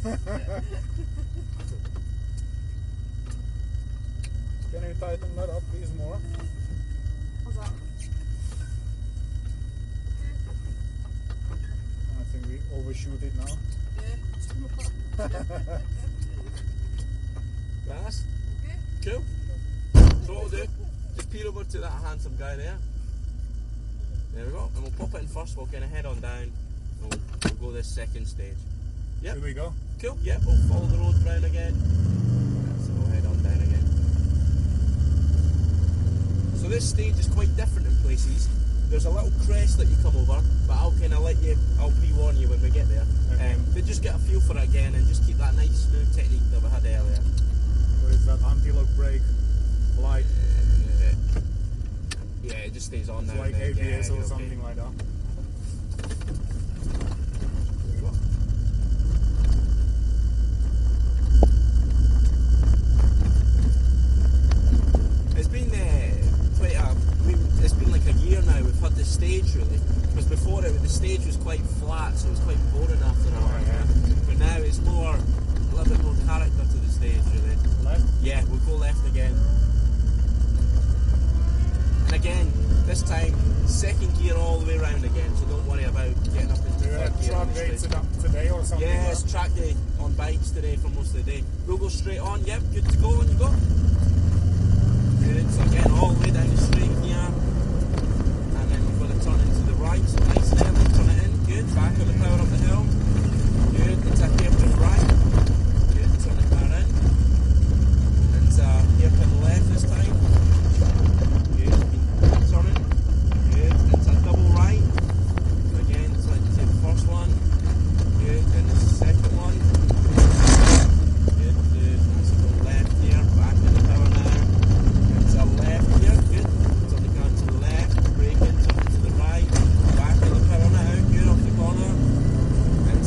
Can you tighten that up, please, more? How's that? I think we overshoot it now. Yeah. Nice. Okay. Cool. So what we'll do, just peel over to that handsome guy there. There we go. And we'll pop it in first, we'll kind of head on down, and we'll go this second stage. Yep. Here we go. Cool. Yep, we'll follow the road round again. So we'll head on down again. So this stage is quite different in places. There's a little crest that you come over, but I'll kind of I'll pre-warn you when we get there. Okay. But just get a feel for it again and just keep that nice smooth technique that we had earlier. What is that anti-lock brake light? Yeah, it just stays on It's now. like and then, ABS or you're something okay. like that. There you go. It's been it's been like a year now we've had this stage really, because before the stage was quite flat, so it was quite boring after a while. yeah. But now it's a little bit more character to the stage really. Left? Yeah, we'll go left again. And again, this time, second gear all the way around again, so don't worry about getting up into third gear. Track on the day straight. today or something? Yeah, like it's that? track day on bikes today for most of the day. We'll go straight on, yep, good to go, on you go. Good, so again, all the way down the straight here. And then we've got to turn into the right, so nice and early, turn it in, good, back on the power up the hill. Good, it's a hairpin right. Good, turn it back in. And it's a hairpin left this time. Good, turning. Good, it's a double right. Again, it's like the first one. Good, and this is the second one. Good, nice and go left here, back in the power now. It's a left here, good. Turn the car to the left, brake in, turn it to the right, back in the power now, good off the corner. And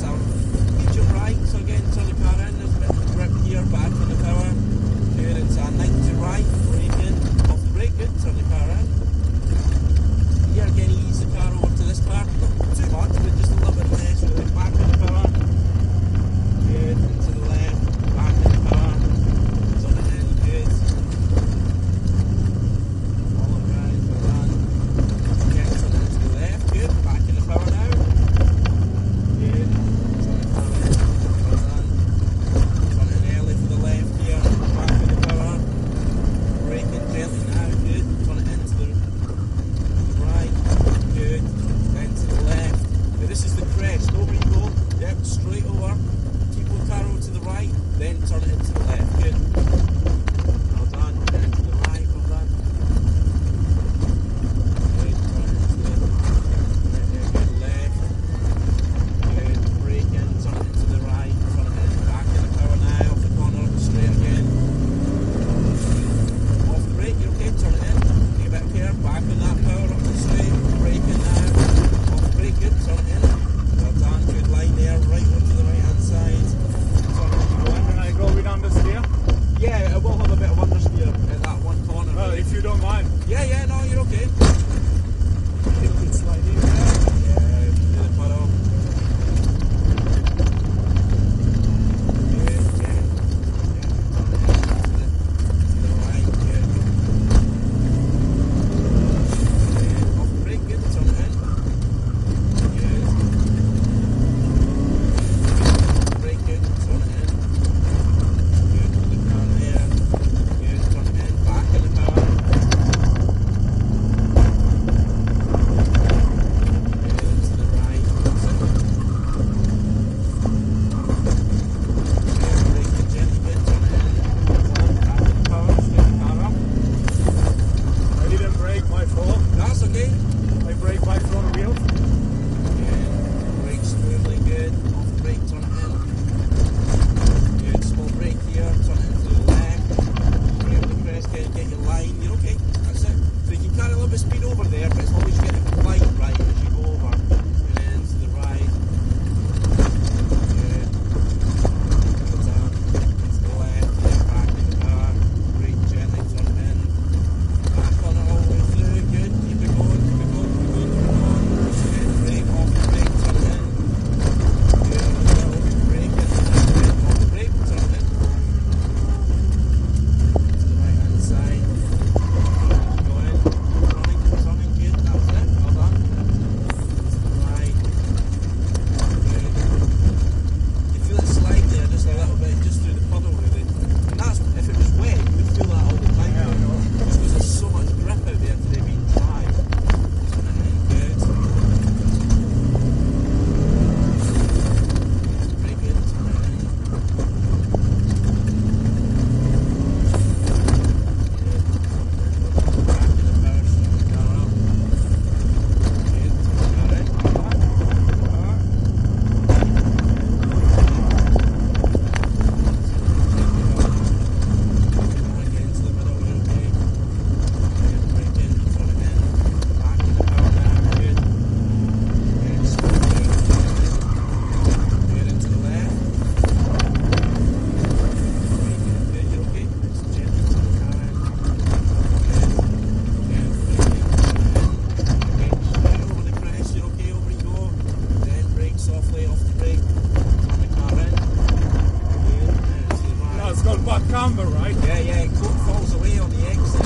camber, right? Yeah, coat falls away on the exit.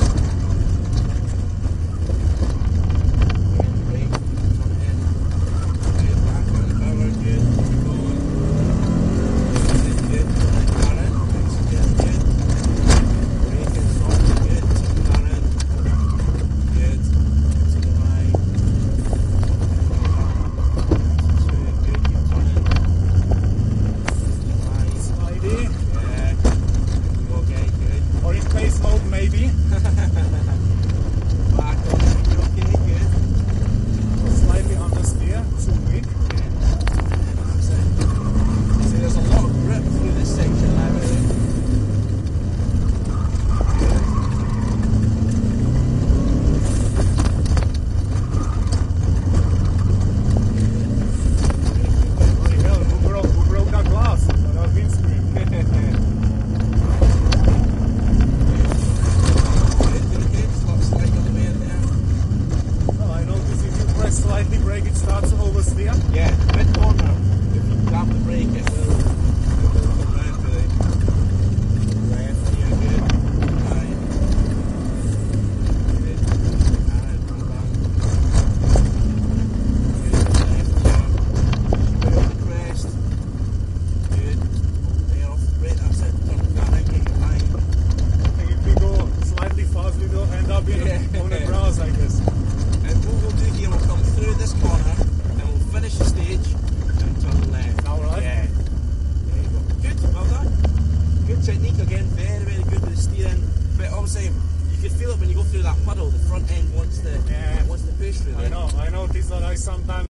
Brake, turn in. Good, back on the power, good. Keep going. Good. Car in, exit, good. Brake and stop, good. Car in. Good. To the right. Good, keep turning. To the right. Slidey. Yeah. Okay, good. Or in pace mode, maybe. Back on, okay, good. Slightly understeer. Too weak. That's it. See, there's a lot of grip through this section now, really. Bloody hell, who broke that glass? That windscreen. Good. Stop sliding on the way in there. Well, I noticed if you press slightly brake, it starts to oversteer. Yeah, mid corner. If you grab the brake, it will come round really. Left here, good. Right. Good. And come back. Good. Left here. Put on the crest. Good. Lay off the brake, that's it. Turn the car in, get your line. I think if we go slightly fast, we will end up in on the grass, I guess. And what we'll do here, we'll come through this corner and we'll finish the stage and turn left. Alright. Yeah. There you go. Good, well done. Good technique again, very, very good with the steering. But obviously, you can feel it when you go through that puddle. The front end wants to push really. I know. I notice that I sometimes